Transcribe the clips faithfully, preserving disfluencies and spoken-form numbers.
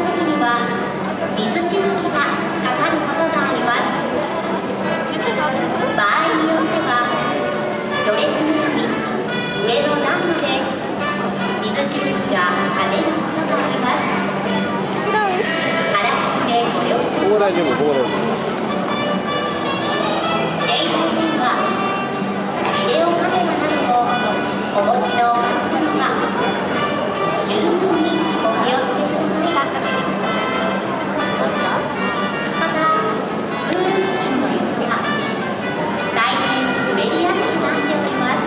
時には水しぶきがかかることがあります。場合によってはろれつに組上の暖炉で水しぶきが跳ねることがあります。あらかじめご了承ください。携帯電話、ビデオカメラなどをお持ちのお客様は十分にお気をつけください。また、プール付近の床は大変滑りやすくなっております。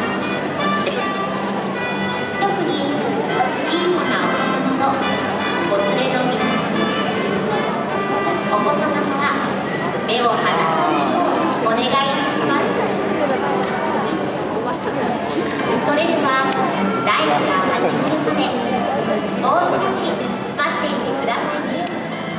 特に小さなお子様もお連れの皆さん、お子様から目を離さないようお願いいたします。それではライブが始まるまでもう少し待っていてくださいね。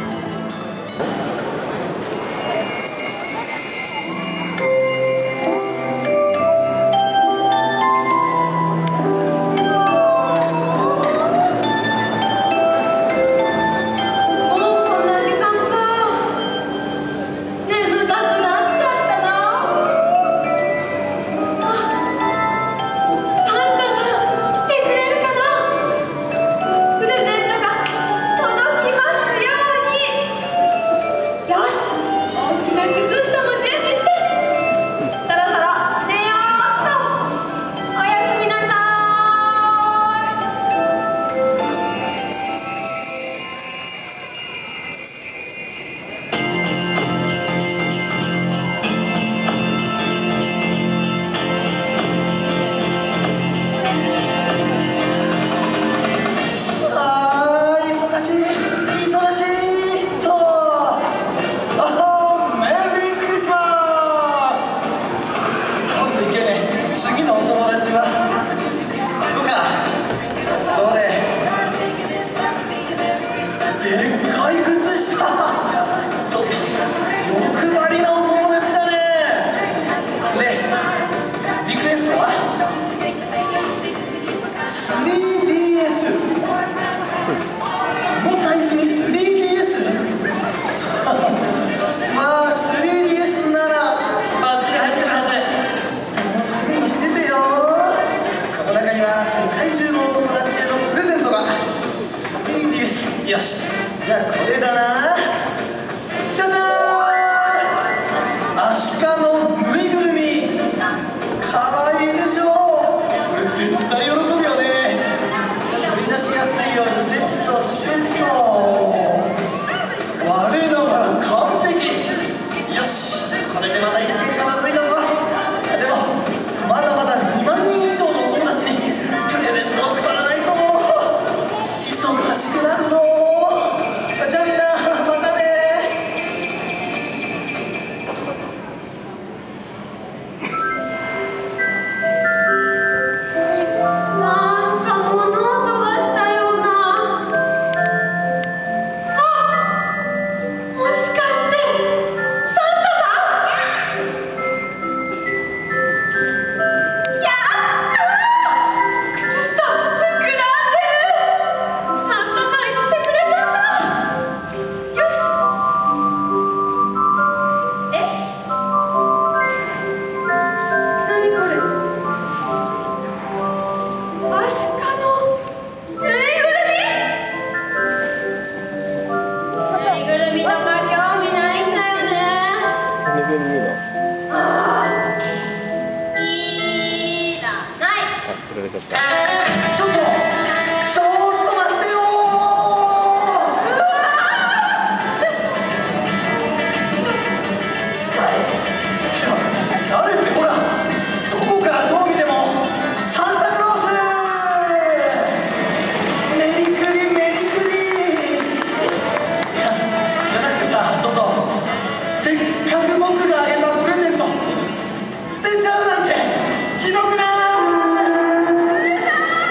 よし、じゃあこれだな。じゃじゃーん、アシカのぬいぐるみ、かわいいでしょ。これ絶対喜ぶよね。取り出しやすいようにセットしてと、我らは完璧。よし、これでまだいけんじゃまずいだぞ。でもまだまだにまんにん以上のお友達にプレゼントを配らないと忙しくなるぞ。じゃあみんなまたね。 なんか物音がしたような。あ、もしかしてサンタさん？やったー！靴下膨らんでる。サンタさん来てくれたんだ。よし。え？何これ？アシカのぬいぐるみ？ぬいぐるみとか興味ないんだよね。あー、いらない。 ちょっとちょっと待ってよー。誰ってほら、どこからどう見てもサンタクロース。メリクリメリクリ。いや、じゃなくてさ、ちょっとせっかく僕があげたプレゼント捨てちゃうなんてひどくない？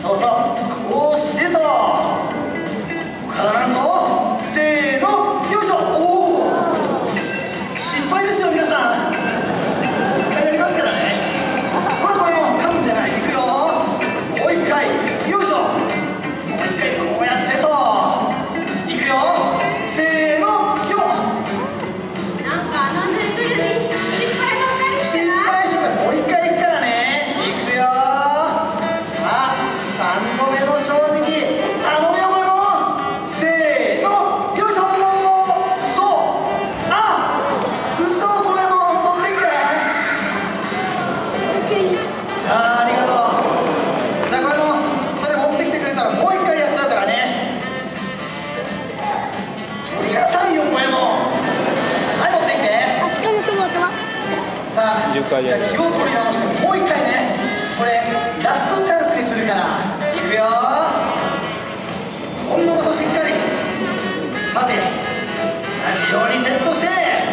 そうそう、こうしてと、ここからなんとせーの、よいしょ。おお、失敗ですよ皆さん。一回やりますからね。ほらこれも噛むんじゃない。いくよ、もう一回、よいしょ。もう一回こうやってと、いくよ、せーの、よっ。 なんかあのぬいぐるみ失敗ばっかりして失ない？ 敗失敗、もう一回いくからね。いくよ。さあさんどめの正直、頼むよこれも。せーの、よいしょ。嘘、あ、嘘、これも持ってきて。あー、ありがとう。じゃあこれもそれ持ってきてくれたらもう一回やっちゃうからね。取りなさいよこれも。はい、持ってきて。さあ、じゃあ気を取り直してもう一回ね。これラストチャンスにするから。いくよ、今度こそしっかり。さて同じようにセットして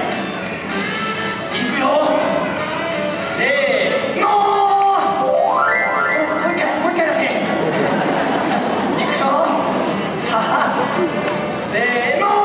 いくよ。せーの、もう一回もう一回だけ。いくよ。さあせーの。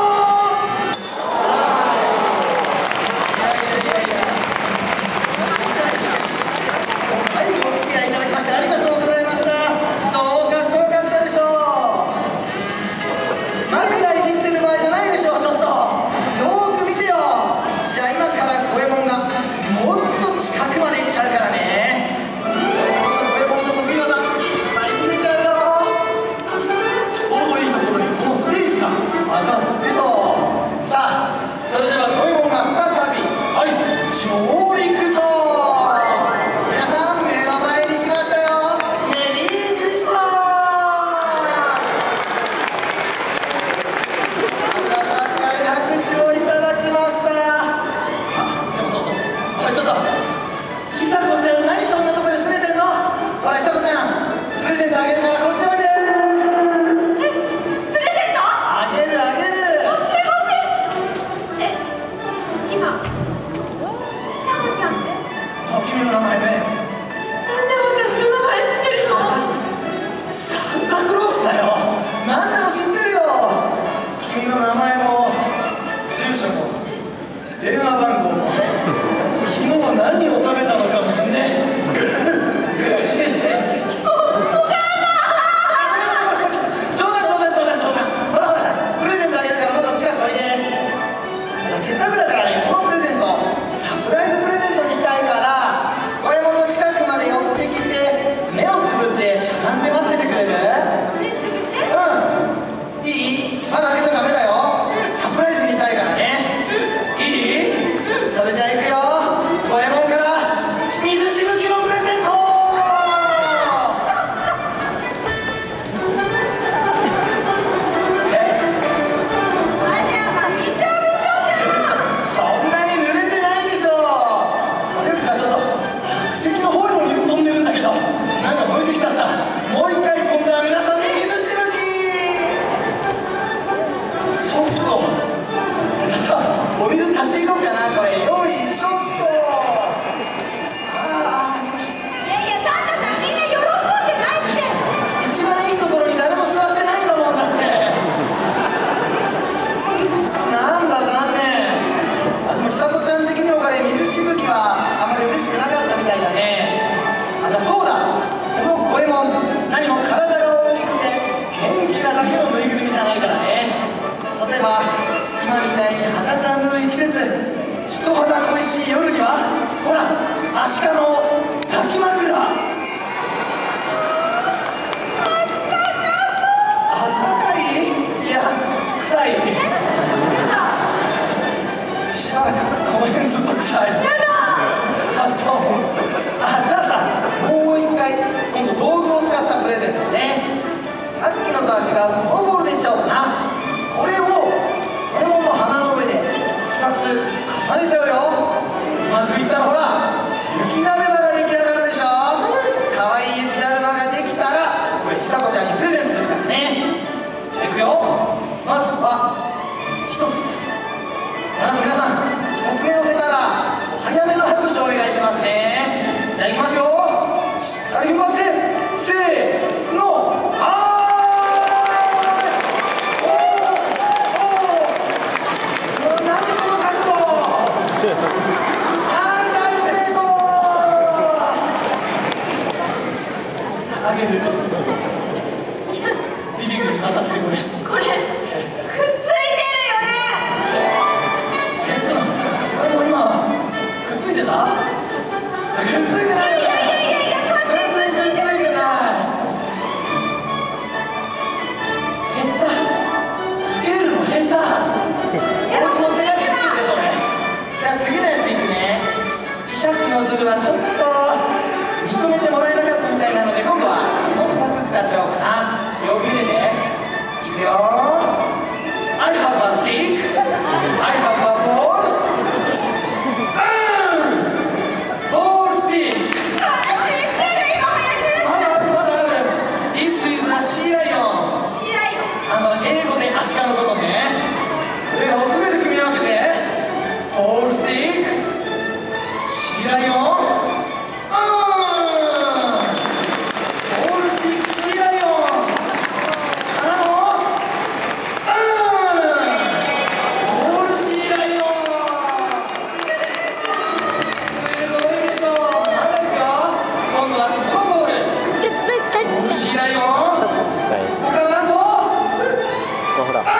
はい、お付き合いいただきましてありがとうございました。どうかっこよかったでしょう。枕いじってる場合じゃないでしょう。ちょっとよーく見てよ。じゃあ今から五右衛門がもっと近くまで行っちゃうからね。五右衛門の得意技一枚決めちゃうよ。ちょうどいいところにこのステージが上がってと。さあそれでは五右衛門が再び、はい、上陸と。皆さん目の前に来ましたよ。メリークリスマス。温かい拍手をいただきました。あ、でもそうそう、おいちょっと、ひさこちゃん何そんなとこで拗ねてんの。ほらひさこちゃん、プレゼントあげるからこっちおいで。 え、プレゼント？ あげるあげる。 欲しい欲しい。え、今ひさこちゃんって？ あ、君の名前ね。 なんで私の名前知ってるの？ サンタクロースだよ。何でも知ってるよ。君の名前も住所も電話番号も昨日は何を食べたのかもね。冗談冗談冗談冗談。ほらほら、プレゼントあげるからもっと近くおいで。せっかくだからね、このプレゼントサプライズプレゼントにしたいから、五右衛門の近くまで寄ってきて目をつぶってしゃがんで待っててくれる？ 目つぶって。 うん、いい？まだ開けちゃダメだよ。サプライズにしたいからね。いい？それじゃあ行くよ。五右衛門から水しぶきのプレゼント。え？ あ、じゃあびしょびしょってそんなに濡れてないでしょ。それよりさ、ちょっと客席の方にも水飛んでるんだけど、なんか燃えてきちゃった。もう一回今度は皆さんに水しぶき。ソフト。ちょっとお水足していこうかな。これよいしょっと。あいやいや、サンタさんみんな喜んでないって。 ー、一番いいところに誰も座ってないんだもんだって。なんだ残念。あ、でもひさこちゃん的にもこれ水しぶきはあまり嬉しくなかったみたいだね。あ、じゃあそうだ、この五右衛門何も体が大きくて元気なだけのぬいぐるみじゃないからね。例えば今みたいに肌寒い季節、人肌恋しい夜にはほらアシカの抱き枕。あったかい？いや臭い。しばらくこの辺ずっと臭い。 やだ。 あ、そう。あ、じゃあさ、もう一回今度道具を使ったプレゼントね。さっきのとは違うこのボールでいっちゃおうかな。これをこれもの鼻の上でふたつ重ねちゃうよ。うまくいったらほら雪だるまが出来上がるでしょ。かわいい雪だるまができたらこれひさこちゃんにプレゼントするからね。じゃあいくよ。まずはひとつ。この後皆さんふたつめ乗せたらお早めの拍手をお願いしますね。じゃあいきますよ。しっかり踏ん張ってせーの。 はい大成功。あげる。リビングに渡ってこれ。 これくっついてるよね。 えっとあれも今くっついてた？くっついてないよね。全然くっついてない。減った。つけるの減った。俺も手がけつけてそれ。じゃあ次のやついくね。磁石のズルはちょっと認めてもらえなかったみたいなので、今度はもうふたつ使っちゃおうかな。よく見てて。いくよ。I have a stick. I have a ball. うん。ボールスティック。 これ知ってる、今流行りのやつ。 まだあるまだある。This is a sea lion. シーライオン。 あの英語でアシカのことね。これらを全て組み合わせてボールスティック、シーライオン、うんボールスティック、シーライオンからのうんボールシーライオン。すごいでしょ。まだいくよ。今度はこのボールボールシーライオン、ここからなんとほら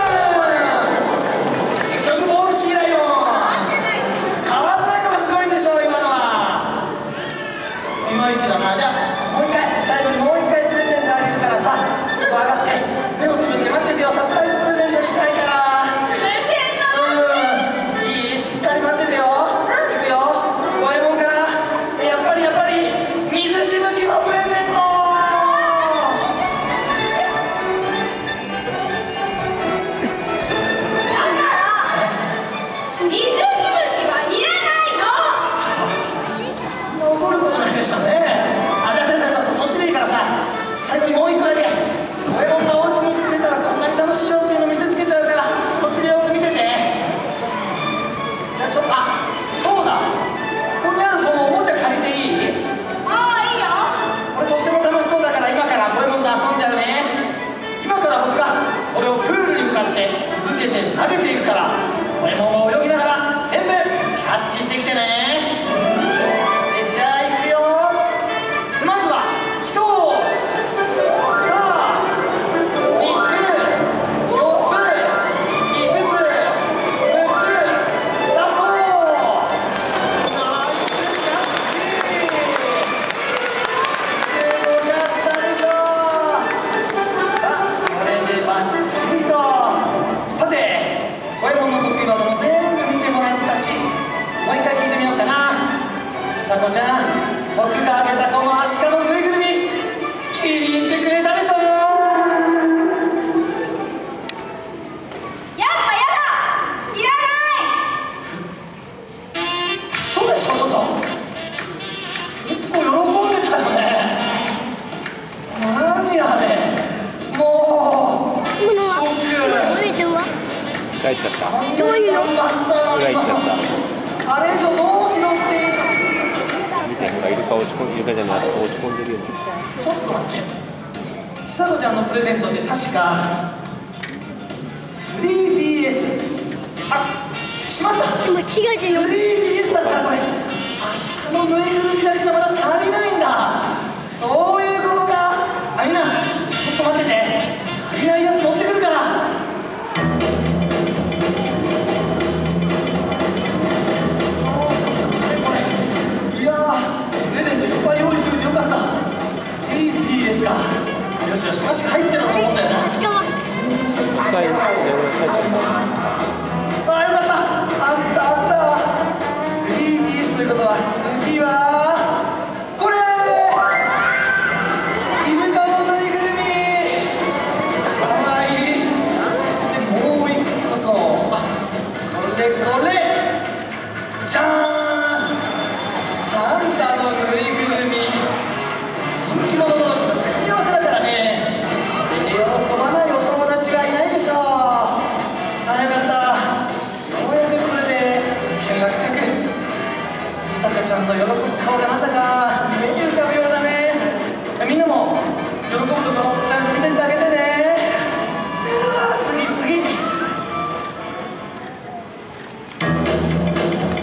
結局ボールシーライオン。変わんないのがすごいんでしょ今のは。いまいちだな。じゃあもう一回最後にもう一回プレゼントあげるからさ、そこ上がって目をつぶって待っててよ。サプライズプレゼントにしたいから。うんいい、しっかり待っててよ。いくよ。五右衛門からやっぱりやっぱり水しぶきのプレゼント。 水しぶきはいらないの。 怒ることないでしたね。あ、じゃあじゃあじゃあそっちでいいからさ、最後にもう一個だけ五右衛門がお家にいてくれたらこんなに楽しいよっていうの見せつけちゃうから、そっちでよく見てて。じゃあちょっと、あ、そうだ、ここにあるこのおもちゃ借りていい？ ああ、いいよ。 これとっても楽しそうだから今から五右衛門と遊んじゃうね。今から僕がこれをプールに向かって続けて投げていくから、五右衛門は泳ぎながら全部キャッチしてきてね。でじゃあいくよ。まずはひとつ、ふたつ、みっつ、よっつ、いつつ、むっつ、ラスト。ナイスキャッチ。すごかったでしょ。さあこれでバッチリと。さて五右衛門の得意技も全部見てもらったし、もう一回聞いてみようかな。さこちゃん、僕があげたこのアシカのぬいぐるみ気に入ってくれたでしょ。 やっぱやだ。いらない。 そうでしょ。ちょっと結構喜んでたよね。何あれ、もうショック。 帰っちゃったあんなに頑張ったのに裏行っちゃったあれ以上どうしろっていうの。 見てほらイルカ落ち込んイルカじゃないあそこ落ち込んでるよね。 ちょっと待って、ひさこちゃんのプレゼントって確か スリーディーエス。 あ、しまった。 スリーディーエス だったらこれアシカのぬいぐるみだけじゃまだ足りないんだ。そういうことか。あ、みんなちょっと待ってて、足りないやつ持ってくるから。いやー、プレゼントいっぱい用意するてよかった。スリーディーエス か。よしよし、確か入ってたと思うんだよな。 一回じゃあ俺帰っちゃったあ、よかった。あったあったわ。スリーディーエス ということは次はこれ。イルカのぬいぐるみ。かわいい。そしてもう一個と、あ、これこれ。じゃーん。サンタのぬいぐるみ。人気者同士の組み合わせだからね。で喜ばないお友達がいないでしょう。あ、よかった。ようやくこれで見学着。さかちゃんの喜ぶ顔がなんだか目に浮かぶようだね。みんなも喜ぶところちゃんと見てってあげてね。うわ、次次。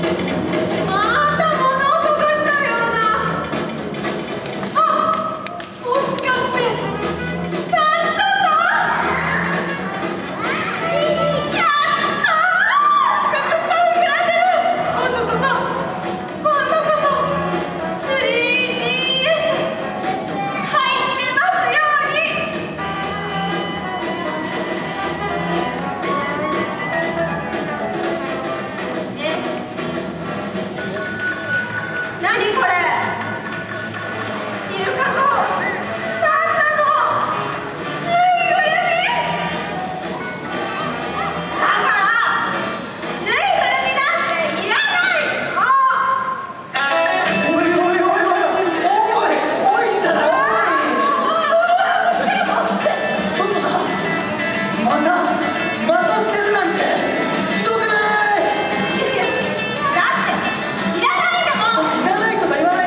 何これ、イルカとサンタのぬいぐるみだからぬいぐるみなんていらないの。 おいおいおいおいおいおいったらおいちょっとさ、またまた捨てるなんてひどくない？ だっていらないんだもん。 いらないとか言わない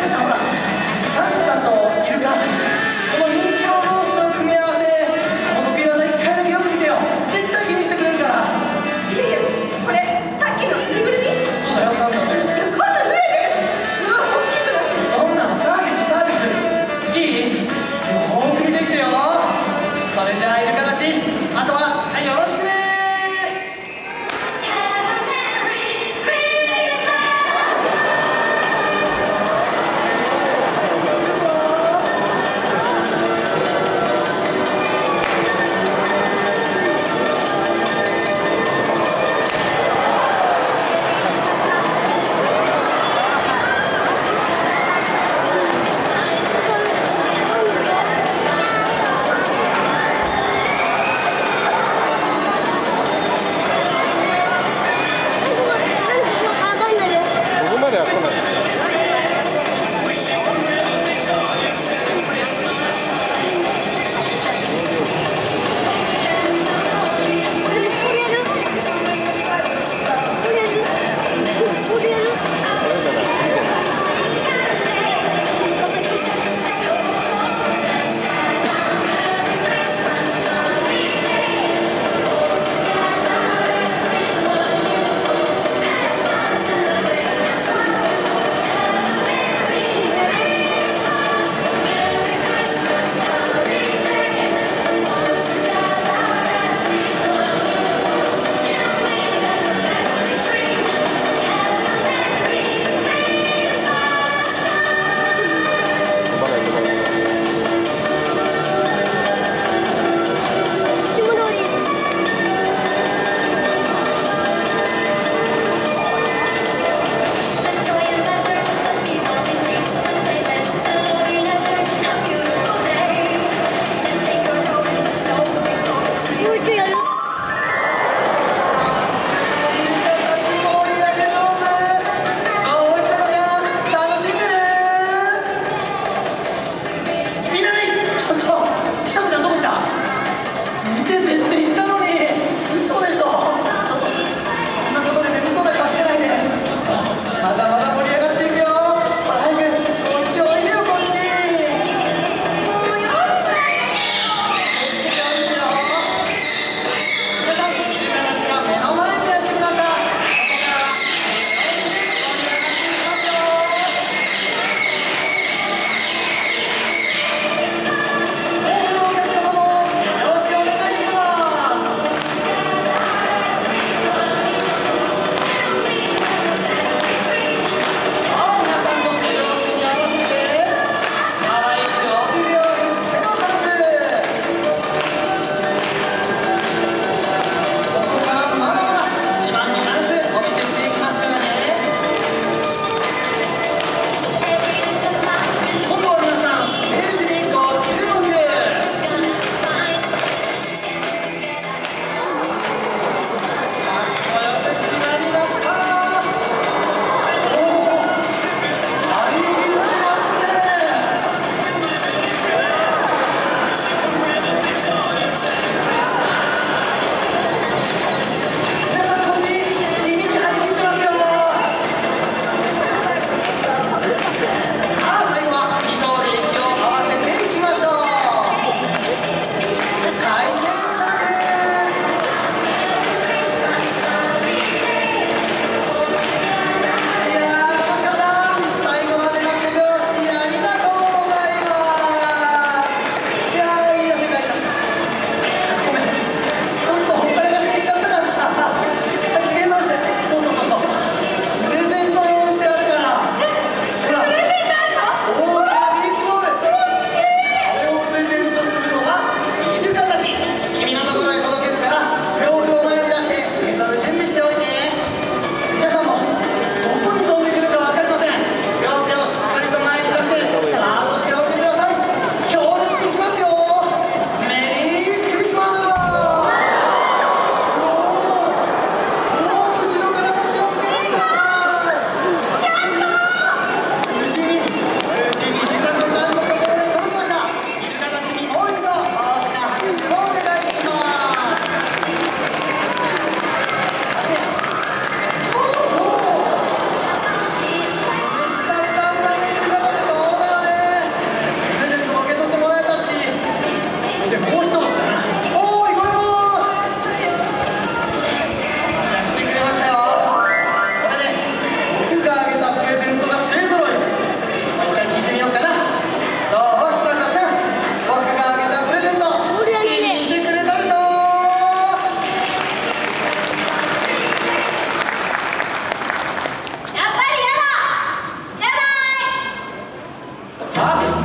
あ